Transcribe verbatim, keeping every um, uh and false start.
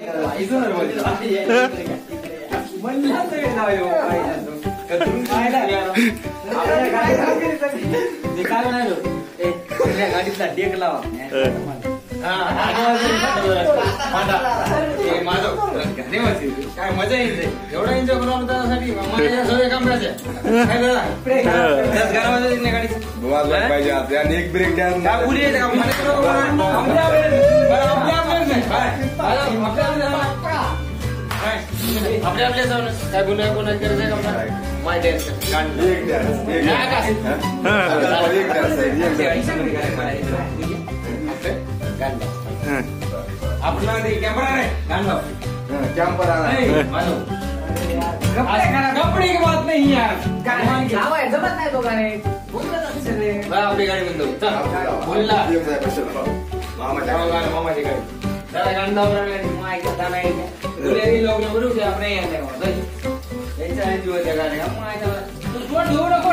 गाडीचा डेक लावा काय मजा येते एवढा एन्जॉय करू त्यासाठी गाडी एक ब्रेक डान्स आपल्या आपल्या जाऊन काय बोलूया कोणा करायचं का माय डान्स आपला कॅमेरा नाही गाणं कॅमेरा कपडे की बात नाही यार जमत नाही तो गाणे आपली गाडी म्हणतो बोलला मामाची गाडी दादा गाणं मायचा नाही लोक बरोबर आपण यांच्या जीवाच्या गाड्या मायचा घेऊ नको